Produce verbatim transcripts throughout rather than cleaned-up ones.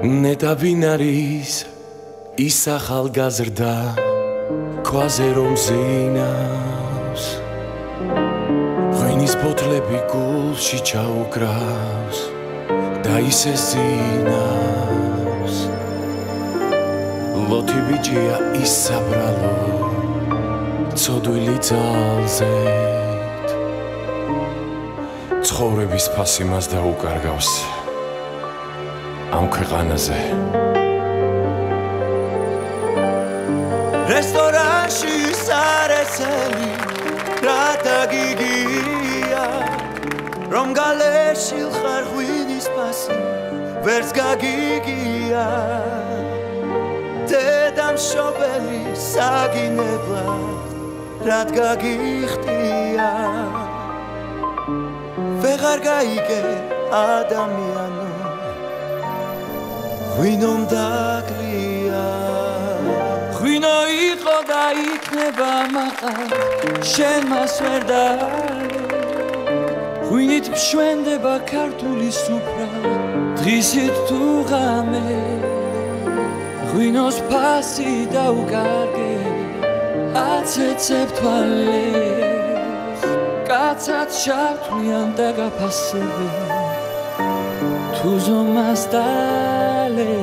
ნეტა ვინ არის ის ახალგაზრდა ქვაზე რომ ზინავს ღვინის ბოთლები გულში ჩაუგრავს და ისე ზინავს ლოთი ბიჭია ის საბრალო ცოდვილი ძალზედ ცხოვრების ფასი მას დაუკარგავს ამ ქვეყანაზე რესტორანში სარესელი რა დაგიგია რომ გალეშილ ხარ ღვინის ფასი ვერც გაგიგია დედამ შობელი საგინებლად რად გაგიხტია ვეღარ გაიგე ადამიანო ღვინომ დაგლია ღვინო იყო და იქნება მაღალ შენ მას ვერ დაალე ღვინით მშვენდება ქართული სუფრა დღისით თუ ღამე ღვინოს ფასი დაუკარგე აცეცებ თვალებს კაცად შავთვლიან და გაფასებე თუ ზომას დალე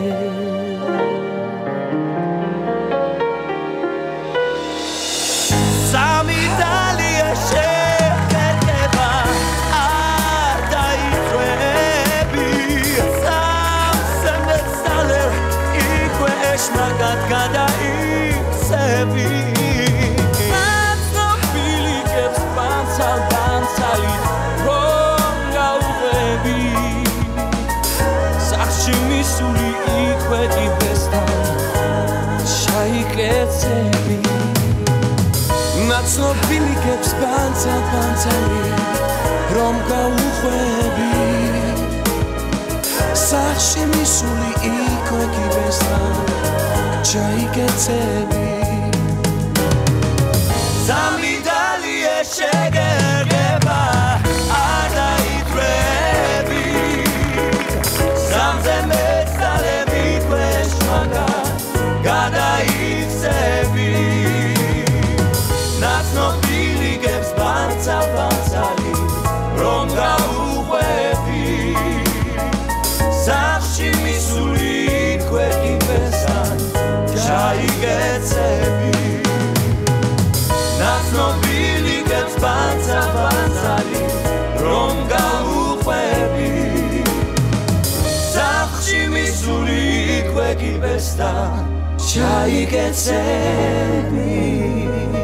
სამი დალია შეგერგება არ დაიწყები სამსემეცალე იქვე ეშმაკად გადაიქცები ნაცნობილიკებს პანცალ პანცალი რომ გაუღები სახში მისული იქვე ტიბესთან ჩაიკეცები ნაცნობილიკებს პანცალ პანცალი რომ გაუღები სახში მისული იქვე ტიბესთან ჩაიკეცები სამი დალია შეგერგება არ დაიწყები სამზე მეცალები იქვე ეშმაკად გადაიქცები ნაცნობილიკებს პანცალ პანცალი რომ გაუღები სახში მისული იქვე ტიბესთან ჩაიკეცები ნაცნობილიკებს პანცალ პანცალი რომ გაუღები სახში მისული იქვე ტიბესთან ჩაიკეცები